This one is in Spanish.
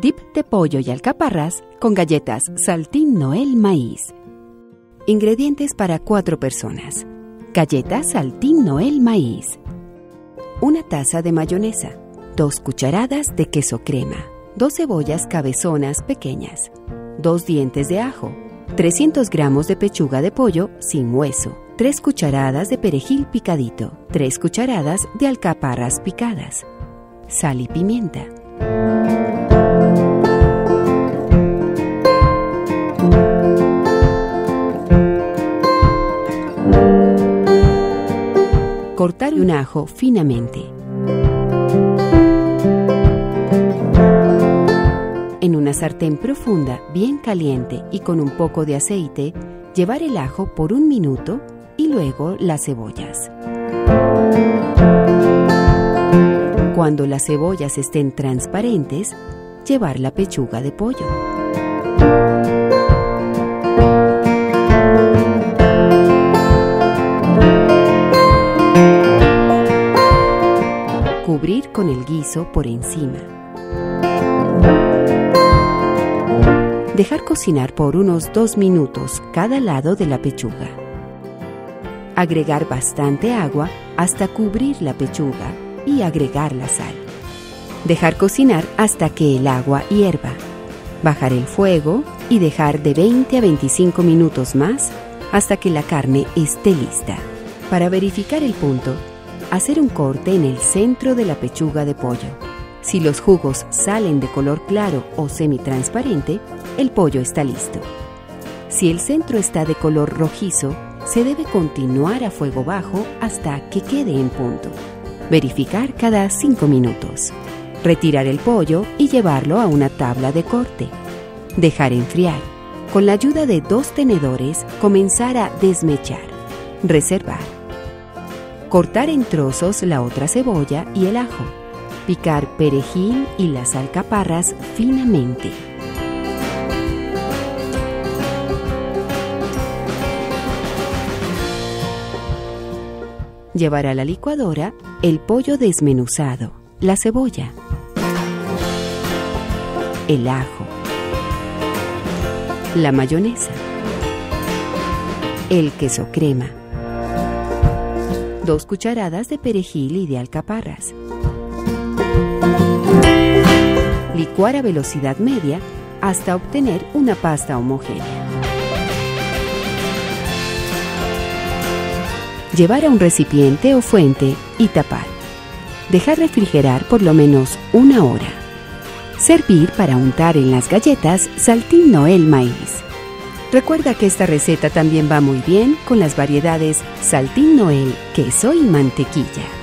Dip de pollo y alcaparras con galletas Saltín Noel Maíz. Ingredientes para 4 personas. Galletas Saltín Noel Maíz. 1 taza de mayonesa. 2 cucharadas de queso crema. 2 cebollas cabezonas pequeñas. 2 dientes de ajo. 300 gramos de pechuga de pollo sin hueso. 3 cucharadas de perejil picadito. 3 cucharadas de alcaparras picadas. Sal y pimienta. Cortar un ajo finamente. En una sartén profunda, bien caliente y con un poco de aceite, llevar el ajo por 1 minuto y luego las cebollas. Cuando las cebollas estén transparentes, llevar la pechuga de pollo. Cubrir con el guiso por encima. Dejar cocinar por unos 2 minutos cada lado de la pechuga. Agregar bastante agua hasta cubrir la pechuga y agregar la sal. Dejar cocinar hasta que el agua hierva. Bajar el fuego y dejar de 20 a 25 minutos más hasta que la carne esté lista. Para verificar el punto, hacer un corte en el centro de la pechuga de pollo. Si los jugos salen de color claro o semitransparente, el pollo está listo. Si el centro está de color rojizo, se debe continuar a fuego bajo hasta que quede en punto. Verificar cada 5 minutos. Retirar el pollo y llevarlo a una tabla de corte. Dejar enfriar. Con la ayuda de 2 tenedores, comenzar a desmechar. Reservar. Cortar en trozos la otra cebolla y el ajo. Picar perejil y las alcaparras finamente. Llevar a la licuadora el pollo desmenuzado, la cebolla, el ajo, la mayonesa, el queso crema, 2 cucharadas de perejil y de alcaparras. Licuar a velocidad media hasta obtener una pasta homogénea. Llevar a un recipiente o fuente y tapar. Dejar refrigerar por lo menos 1 hora. Servir para untar en las galletas Saltín Noel Maíz. Recuerda que esta receta también va muy bien con las variedades Saltín Noel, queso y mantequilla.